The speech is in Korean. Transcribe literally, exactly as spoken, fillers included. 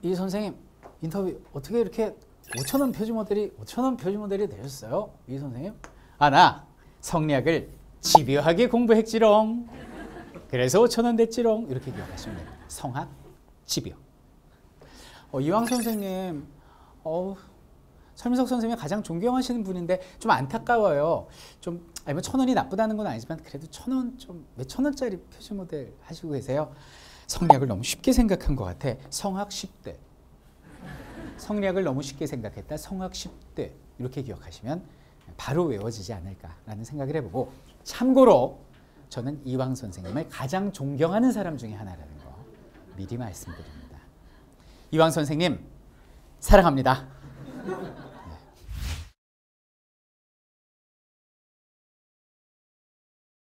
이 선생님 인터뷰 어떻게 이렇게 오천 원 표지 모델이 오천 원 표지 모델이 되셨어요? 이 선생님? 아, 나 성리학을 집요하게 공부했지롱. 그래서 오천 원 됐지롱. 이렇게 기억하시면 됩니다. 성학, 집요. 어, 이황 선생님, 어, 설민석 선생님이 가장 존경하시는 분인데 좀 안타까워요. 좀 아니 뭐 천 원이 나쁘다는 건 아니지만 그래도 천 원 좀 몇 천 원짜리 표지 모델 하시고 계세요. 성리학을 너무 쉽게 생각한 것 같아. 성학 십 대. 성리학을 너무 쉽게 생각했다. 성학 십 대. 이렇게 기억하시면 바로 외워지지 않을까라는 생각을 해보고, 참고로 저는 이황 선생님을 가장 존경하는 사람 중에 하나라는 거 미리 말씀드립니다. 이황 선생님 사랑합니다.